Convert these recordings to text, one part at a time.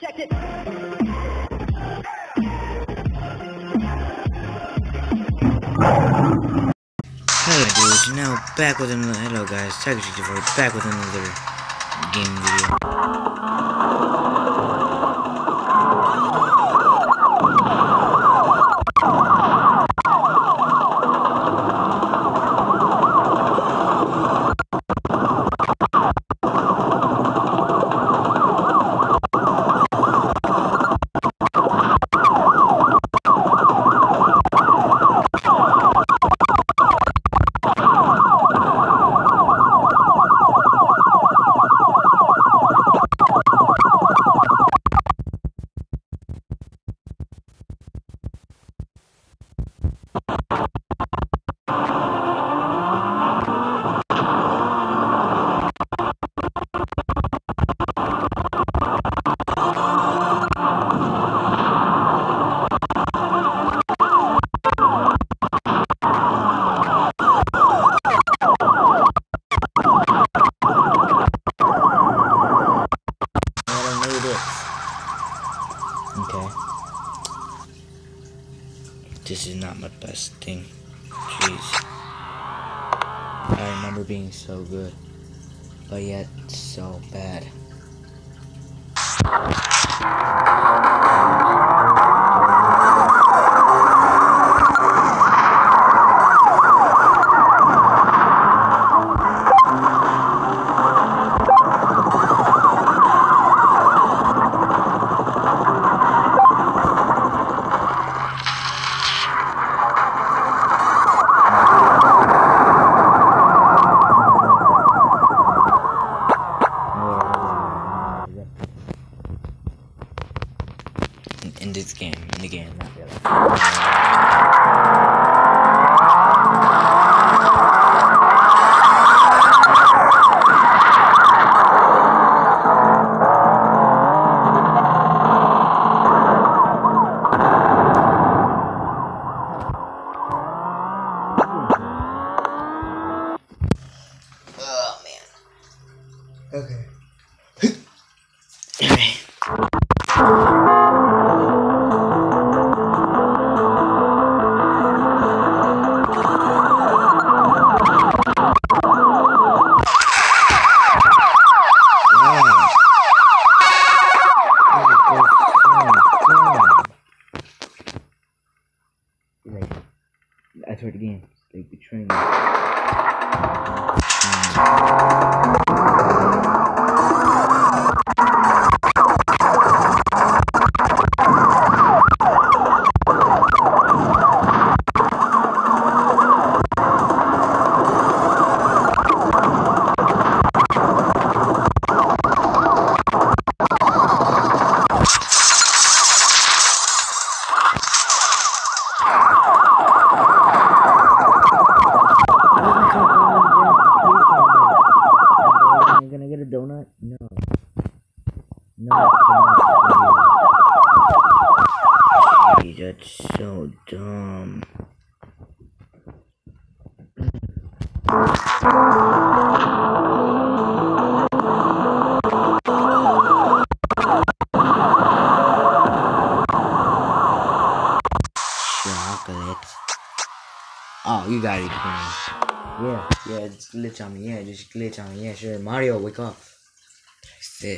check it. Hello dudes, now back with another, hello guys, Tiger64 back with another game video. Okay. This is not my best thing. Jeez. I remember being so good, but yet so bad. In this game, in the game, not really. Oh man. Okay. Anyway. I swear to game, they betraying me. Donut? No. No. That's so dumb. Chocolate. Oh, you got it. Yeah, just glitch on me. Yeah, just glitch on me. Yeah, sure. Mario, wake up. Sick.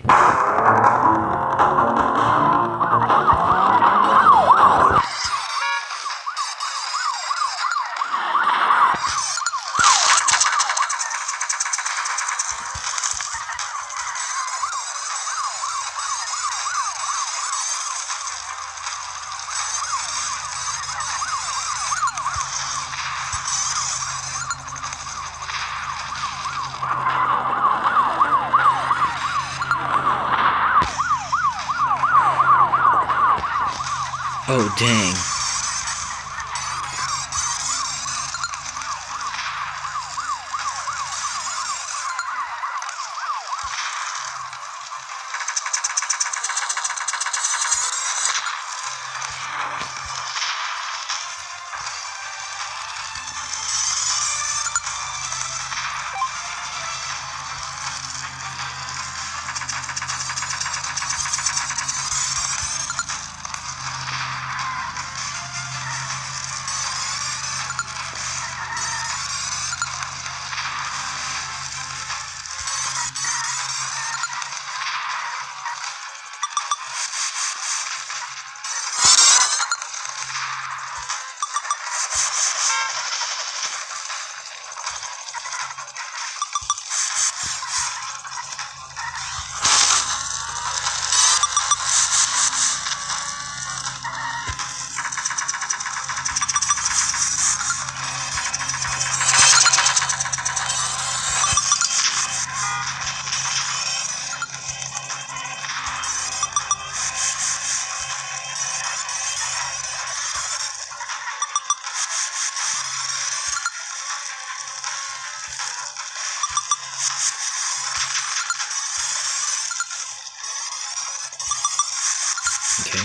Oh, dang. Okay.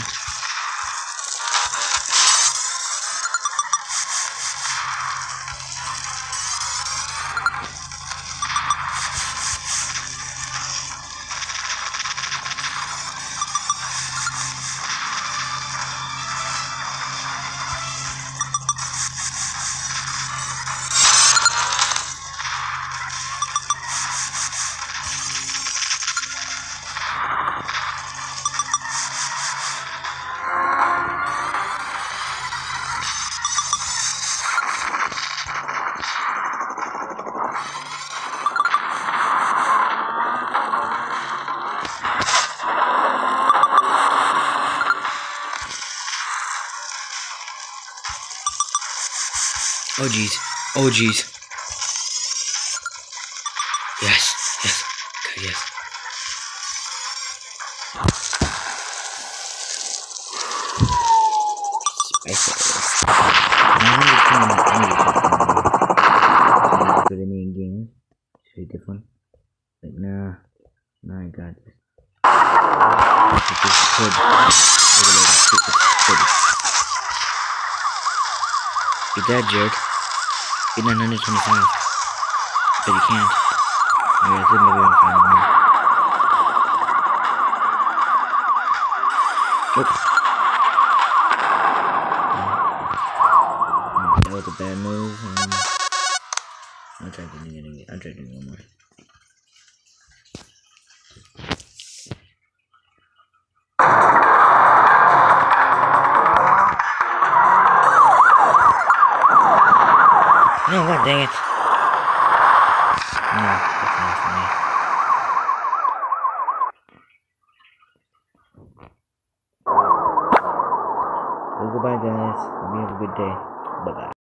Oh jeez. Oh jeez. Yes. Yes. Okay, yes. For the main game. Should be different. Like nah. Nah, I got this. Get that jerk. Get 925. But you can't. Maybe I think maybe I'm fine with me. Oops. That was a bad move. I'll try to do it again. I'll try to do one more. No, god dang it. No, that's not for me. Well, goodbye guys. Hope you have a good day. Bye bye.